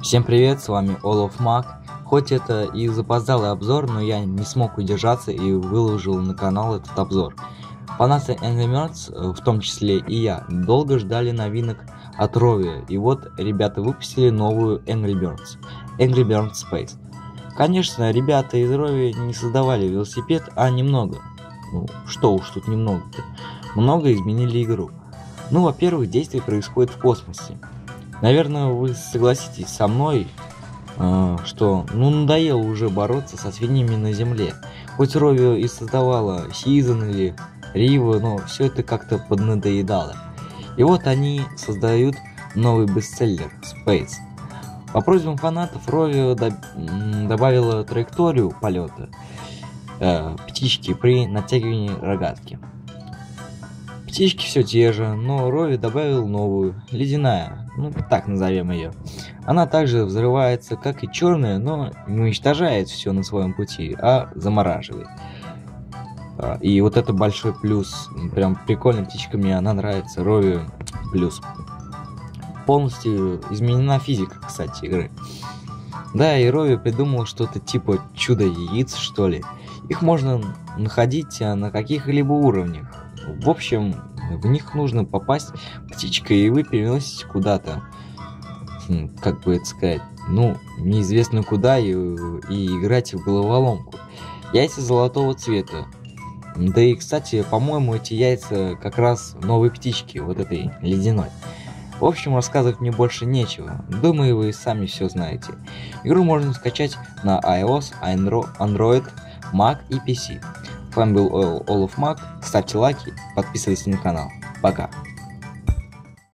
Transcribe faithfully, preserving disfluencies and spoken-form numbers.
Всем привет, с вами All of Mac. Хоть это и запоздалый обзор, но я не смог удержаться и выложил на канал этот обзор. Фанаты Angry Birds, в том числе и я, долго ждали новинок от Rovio, и вот ребята выпустили новую Angry Birds, Angry Birds Space. Конечно, ребята из Rovio не создавали велосипед, а немного. Ну, что уж тут немного-то. Много изменили игру. Ну, во-первых, действие происходит в космосе. Наверное, вы согласитесь со мной, э, что ну надоело уже бороться со свиньями на Земле. Хоть Rovio и создавала Season или Риво, но все это как-то поднадоедало. И вот они создают новый бестселлер Space. По просьбам фанатов Rovio до- добавила траекторию полета э, птички при натягивании рогатки. Птички все те же, но Rovio добавил новую, ледяная, ну так назовем ее. Она также взрывается, как и черная, но не уничтожает все на своем пути, а замораживает. И вот это большой плюс, прям прикольная птичка, мне она нравится, Rovio плюс. Полностью изменена физика, кстати, игры. Да, и Rovio придумал что-то типа чудо-яиц, что ли. Их можно находить на каких-либо уровнях. В общем, в них нужно попасть птичкой, и вы переносите куда-то, как бы это сказать, ну, неизвестно куда, и, и играете в головоломку. Яйца золотого цвета. Да и, кстати, по-моему, эти яйца как раз новой птички, вот этой ледяной. В общем, рассказывать мне больше нечего. Думаю, вы сами все знаете. Игру можно скачать на iOS, Android, Mac и пи си. С вами был All of Mac. Ставьте лайки, подписывайтесь на канал. Пока.